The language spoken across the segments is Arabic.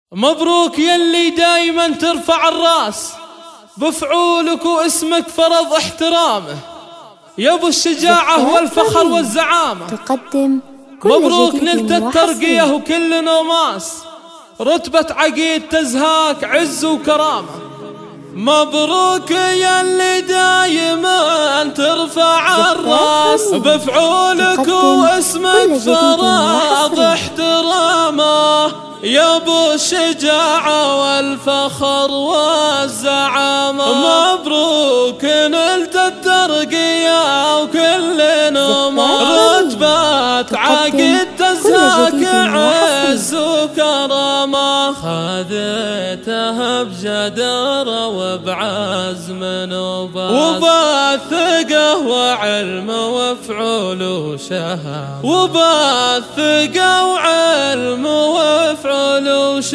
مبروك يلي دايما ترفع الراس بفعولك واسمك فرض احترامه يا ابو الشجاعة والفخر والزعامة. تقدم مبروك نلت الترقية وكل نوماس رتبة عقيد تزهاك عز وكرامة. مبروك يلي دايما ترفع الراس بفعولك واسمك فرض احترامه يا ابو الشجاعة والفخر والزعامة. مبروك نلت الترقية وكل رتبات عقيد تزهاك عز وكرامة. خذيتها بجدارة وبعزم وبالثقة وعلم وفعول وشهامة وبالثقة وعلم وفعول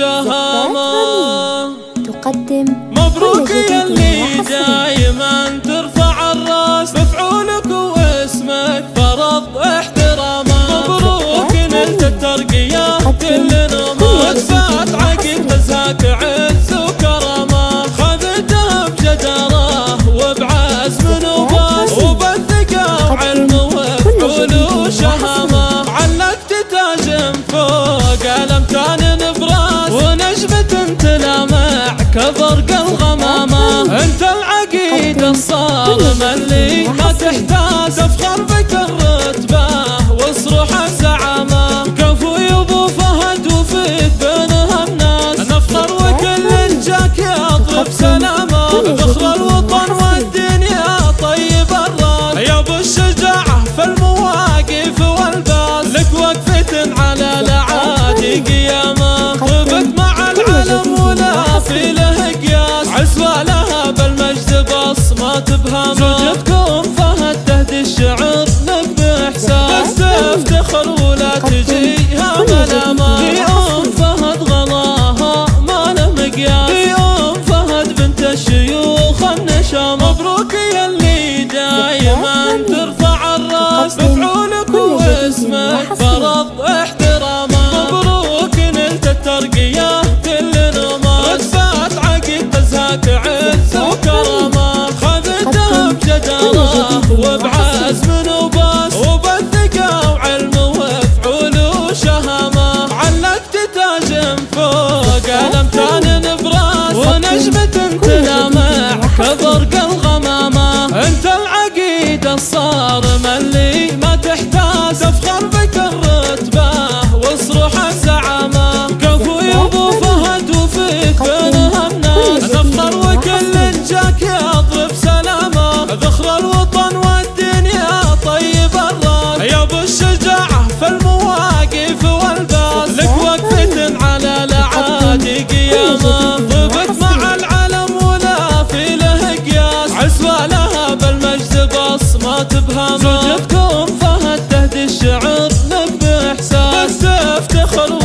وشهامة. تقدم مبروك يلي دايما ترفع الراس بفعولك واسمك فرض احترامه. مبروك نلت الترقية كل نوماس رتبات عقيد تزهاك عز وكرامة. خذتها بجدارة وبعزم وبالثقة وعلم وفعول وشهامة. علقت تاج فوق الامتان نبراس ونجمة تلامع كبرق الغمامة. انت العقيد الصارم اللي ما تحتاج افخر بك الرتبة واصرح الزعامة. كفو يا ابو فهد وفيك بينها الناس نفخر وكل جاك يضرب سلامة. ذخر الوطن والدنيا طيب الراس يا ابو الشجاعة في المواقف والباس. لك وقفة على الاعادي قيامة طبت مع العالم ولا في له قياس. عزوة لها بالمجد بصمة بهامة. زوجتكم فهد تهدي الشعر لك باحساس تفتخر ولا تجيها ملامة. في ام فهد غلاها ما له مقياس في ام فهد بنت الشيوخ النشامة. مبروك يلي دايما ترفع الراس بفعولك واسمك فرض احترامه. مبروك نلت الترقية كل نوماس رتبات عقيد تزهاك عز وكرامة. خذتها بجدارة وبعزم وبالثقة وعلم وفعول وشهامة. علقت تاج فوق الامتان نبراس ونجمة تلامع كبرق الغمامة. انت العقيد الصارم اللي ما تحتاج افخر بك الرتبة واصرح الزعامة. كفو يا ابو فهد وفيك بينها الناس نفخر وكل جاك يضرب سلامة. ذخر الوطن والدنيا طيب الراس يا ابو الشجاعة في المواقف والباس. لك وقفة على الاعادي قيامة طبت مع العالم ولا في له قياس. عزوة لها بالمجد بصمة بهامة. زوجتكم فهد تهدي الشعر لك باحساس تفتخر